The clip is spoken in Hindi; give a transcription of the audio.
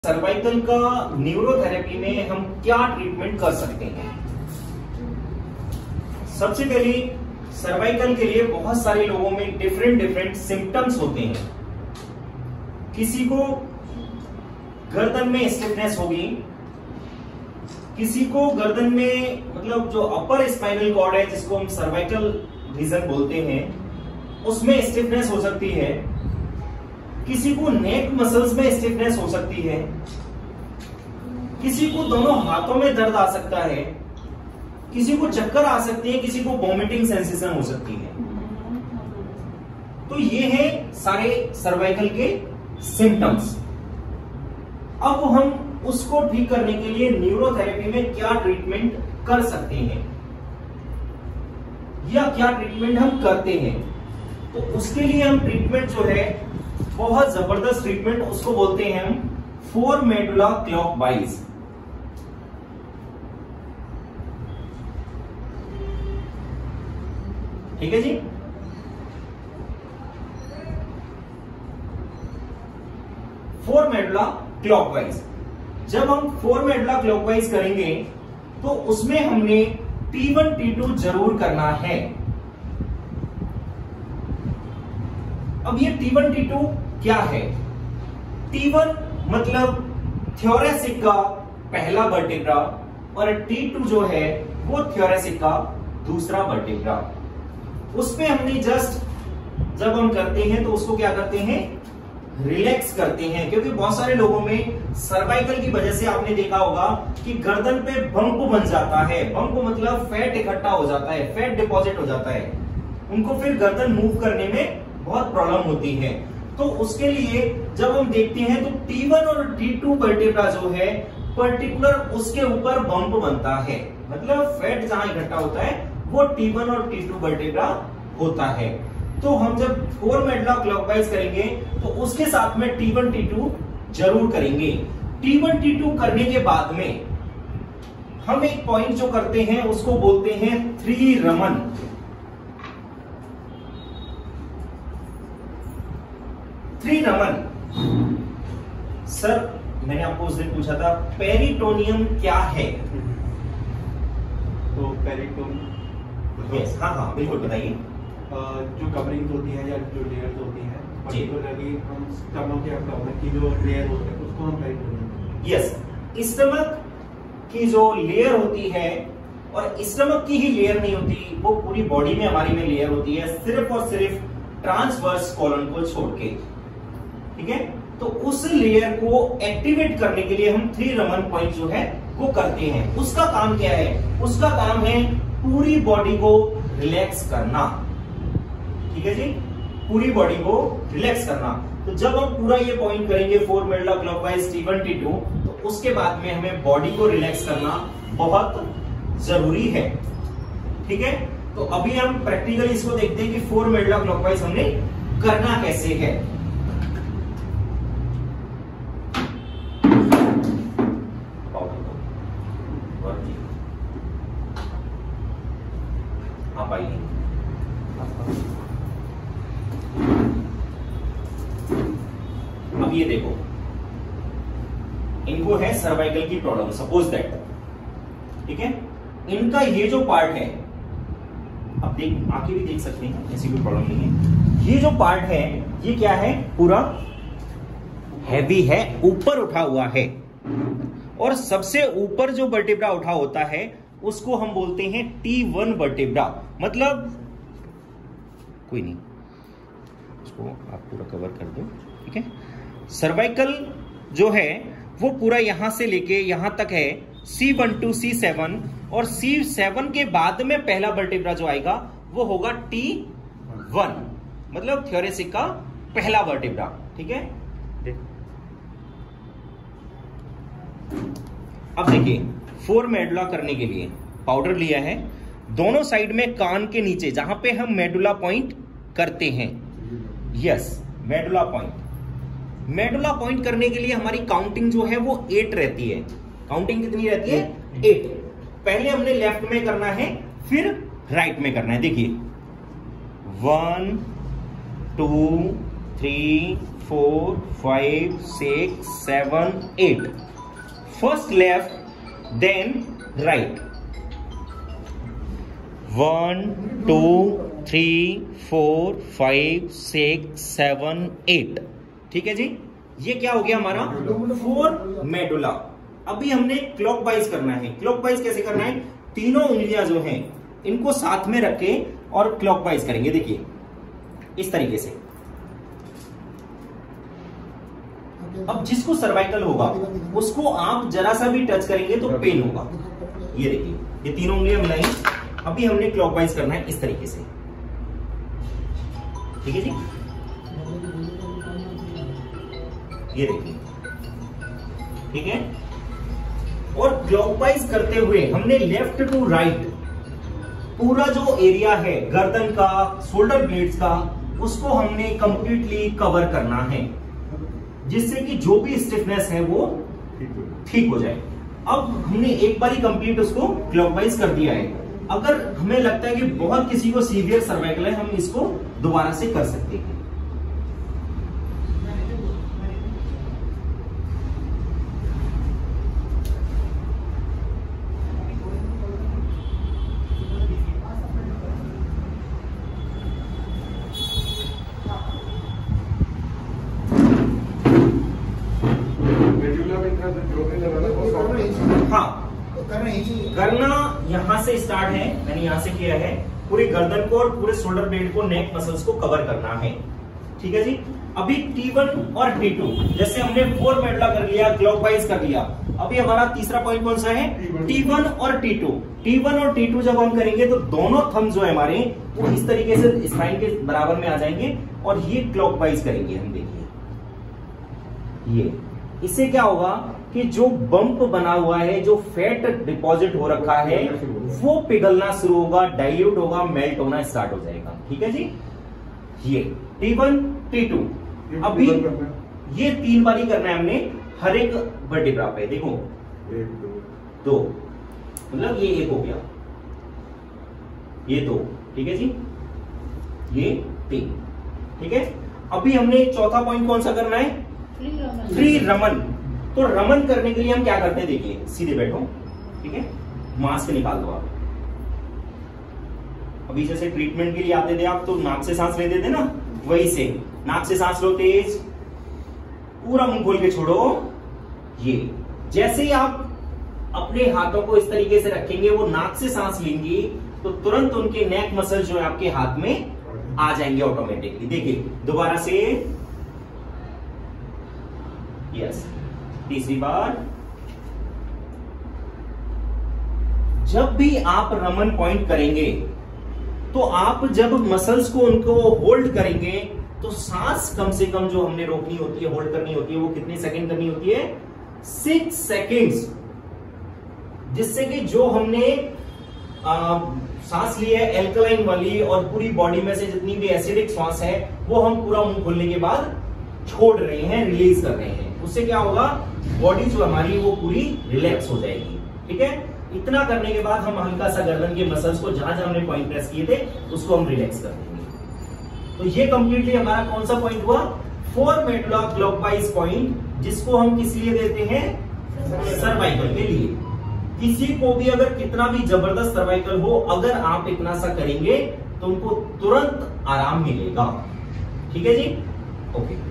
सर्वाइकल का न्यूरोथेरेपी में हम क्या ट्रीटमेंट कर सकते हैं। सबसे पहले सर्वाइकल के लिए बहुत सारे लोगों में डिफरेंट सिम्टम्स होते हैं। किसी को गर्दन में स्टिफनेस होगी, किसी को गर्दन में मतलब जो अपर स्पाइनल कॉर्ड है जिसको हम सर्वाइकल रीजन बोलते हैं उसमें स्टिफनेस हो सकती है, किसी को नेक मसल्स में स्टिफनेस हो सकती है, किसी को दोनों हाथों में दर्द आ सकता है, किसी को चक्कर आ सकती है, किसी को वॉमिटिंग सेंसेशन हो सकती है। तो ये है सारे सर्वाइकल के सिम्टम्स। अब हम उसको ठीक करने के लिए न्यूरोथेरेपी में क्या ट्रीटमेंट कर सकते हैं या क्या ट्रीटमेंट हम करते हैं। तो उसके लिए हम ट्रीटमेंट जो है बहुत जबरदस्त ट्रीटमेंट उसको बोलते हैं हम 4 मेडुला क्लॉकवाइज। ठीक है जी। Four medulla clockwise. जब हम 4 मेडुला क्लॉकवाइज करेंगे तो उसमें हमने T1 T2 जरूर करना है। अब ये T1 T2 क्या है? T1 मतलब थ्योरेसिक का पहला वर्टेब्रा और T2 जो है वो थ्योरेसिक का दूसरा वर्टेब्रा। उसमें हमने जस्ट जब हम करते हैं तो उसको क्या करते हैं, रिलैक्स करते हैं। क्योंकि बहुत सारे लोगों में सर्वाइकल की वजह से आपने देखा होगा कि गर्दन पे बम्प बन जाता है। बम्प मतलब फैट इकट्ठा हो जाता है, फैट डिपॉजिट हो जाता है, उनको फिर गर्दन मूव करने में बहुत प्रॉब्लम होती है। तो उसके लिए जब हम देखते हैं तो T1 और T2 वर्टेब्रा जो है पर्टिकुलर उसके ऊपर बम्प बनता है, मतलब फैट जहां इकट्ठा होता है वो T1 और T2 वर्टेब्रा होता है। तो हम जब 4 मेडुला क्लॉकवाइज करेंगे तो उसके साथ में T1 T2 जरूर करेंगे। T1 T2 करने के बाद में हम एक पॉइंट जो करते हैं उसको बोलते हैं 3 रमन। सर मैंने आपको उस दिन पूछा था पेरिटोनियम क्या है? तो पेरिटोनियम हाँ बिल्कुल बताइए। जो कवरिंग होती है या जो लेयर्स होती है पर्टिकुलरली हम स्टमक या स्टमक की जो लेयर होती है उसको हम पेरिटोनियम। यस, स्टमक की जो लेयर होती है, और स्टमक की ही लेयर नहीं होती, वो पूरी बॉडी में हमारी में लेयर होती है, सिर्फ और सिर्फ ट्रांसवर्स कॉलम को छोड़ के। ठीक है, तो उस लेयर को एक्टिवेट करने के लिए हम 3 रमन पॉइंट जो है वो करते हैं। उसका काम क्या है? उसका काम है पूरी बॉडी को रिलैक्स करना। ठीक है जी, पूरी बॉडी को रिलैक्स करना। तो जब हम पूरा ये पॉइंट करेंगे 4 मेडुला क्लॉकवाइज T1 T2, तो उसके बाद में हमें बॉडी को रिलैक्स करना बहुत जरूरी है। ठीक है, तो अभी हम प्रैक्टिकली इसको देखते हैं कि 4 मेडुला क्लॉकवाइज हमने करना कैसे है। आप आइए। अब ये देखो, इनको है सर्वाइकल की प्रॉब्लम, सपोज दैट। ठीक है, इनका ये जो पार्ट है, आप देख आके भी देख सकते हैं, ऐसी कोई प्रॉब्लम नहीं है। ये जो पार्ट है ये क्या है? पूरा हैवी है, ऊपर उठा हुआ है, और सबसे ऊपर जो वर्टेब्रा उठा होता है उसको हम बोलते हैं T1 वर्टेब्रा। मतलब कोई नहीं, उसको आप पूरा कवर कर दो। ठीक है, सर्वाइकल जो है वो पूरा यहां से लेके यहां तक है C1 to C7, और C7 के बाद में पहला वर्टेब्रा जो आएगा वो होगा T1, मतलब थ्योरेसिक का पहला वर्टेब्रा। ठीक है, अब देखिए 4 मेडुला करने के लिए पाउडर लिया है, दोनों साइड में कान के नीचे जहां पे हम मेडुला पॉइंट करते हैं। Yes, medulla point. Medulla point करने के लिए हमारी काउंटिंग जो है वो 8 रहती है। काउंटिंग कितनी रहती है? 8। पहले हमने लेफ्ट में करना है, फिर राइट में करना है। देखिए 1 2 3 4 5 6 7 8. First left, then right. 1 2 3 4 5 6 7 8. ठीक है जी, ये क्या हो गया हमारा 4 मेडुला। अभी हमने क्लॉकवाइज करना है। क्लॉकवाइज कैसे करना है, तीनों उंगलियां जो हैं इनको साथ में रखे और क्लॉकवाइज करेंगे। देखिए इस तरीके से। अब जिसको सर्वाइकल होगा उसको आप जरा सा भी टच करेंगे तो पेन होगा। ये देखिए, ये तीनों उंगलियां मिलाई, अभी हमने क्लॉकवाइज करना है इस तरीके से। ठीक है जी, ये देखिए, ठीक है। और क्लॉकवाइज करते हुए हमने लेफ्ट टू राइट पूरा जो एरिया है गर्दन का, शोल्डर ब्लेड्स का, उसको हमने कंप्लीटली कवर करना है, जिससे कि जो भी स्टिफनेस है वो ठीक हो जाए। अब हमने एक बार ही कंप्लीट उसको क्लॉकवाइज कर दिया है। अगर हमें लगता है कि बहुत किसी को सीवियर सर्वाइकल है, हम इसको दोबारा से कर सकते हैं। हाँ, करना यहां से स्टार्ट है, मैंने यहां से किया है। पूरी गर्दन को और पूरे शोल्डर ब्लेड को, नेक मसल्स को कवर करना है। ठीक है जी। अभी T1 और T2, जैसे हमने 4 मेडुला कर लिया, क्लॉकवाइज कर लिया, अभी हमारा तीसरा पॉइंट कौन सा है, T1 और T2। T1 और T2 जब हम करेंगे तो दोनों थंब जो है हमारे वो इस तरीके से स्पाइन के बराबर में आ जाएंगे और ये क्लॉकवाइज करेंगे हम। देखिए ये, इससे क्या होगा कि जो बम्प बना हुआ है, जो फैट डिपॉजिट हो रखा है, वो पिघलना शुरू होगा, डाइल्यूट होगा, मेल्ट होना स्टार्ट हो जाएगा। ठीक है जी। ये T1 T2, अभी ये 3 बारी करना है हमने हर एक वर्टिब्रा पे। देखो 1 2, मतलब ये 1 हो गया, ये 2, ठीक है जी, ये 3। ठीक है। अभी हमने चौथा पॉइंट कौन सा करना है, फ्री रमन। तो रमन करने के लिए हम क्या करते हैं, देखिए सीधे बैठो, ठीक है, मास्क निकाल दो आप। अभी जैसे ट्रीटमेंट के लिए आते थे आप तो नाक से सांस लेते थे ना, वही से नाक से सांस लो तेज, पूरा मुंह खोल के छोड़ो। ये जैसे ही आप अपने हाथों को इस तरीके से रखेंगे, वो नाक से सांस लेंगी तो तुरंत उनके नेक मसल जो है आपके हाथ में आ जाएंगे ऑटोमेटिकली। देखिए दोबारा से, यस, तीसरी बार। जब भी आप रमन पॉइंट करेंगे तो आप जब मसल्स को उनको होल्ड करेंगे तो सांस कम से कम जो हमने रोकनी होती है, होल्ड करनी होती है, वो कितने सेकंड करनी होती है, 6 सेकंड्स। जिससे कि जो हमने सांस ली है एल्कलाइन वाली और पूरी बॉडी में से जितनी भी एसिडिक सांस है वो हम पूरा मुंह खोलने के बाद छोड़ रहे हैं, रिलीज कर रहे हैं। उससे क्या होगा, बॉडी जो हमारी वो पूरी रिलैक्स हो जाएगी। ठीक है। इतना करने के बाद हम हल्का सा गर्दन के मसल्स को जहां जहां हमने पॉइंट प्रेस किए थे उसको हम रिलैक्स कर देंगे। तो ये कंप्लीटली हमारा कौन सा पॉइंट हुआ, 4 मेडुला क्लॉकवाइज पॉइंट, जिसको हम किस लिए देते हैं, सर्वाइकल के लिए। किसी को भी अगर कितना भी जबरदस्त सर्वाइकल हो, अगर आप इतना सा करेंगे तो उनको तुरंत आराम मिलेगा। ठीक है जी, ओके।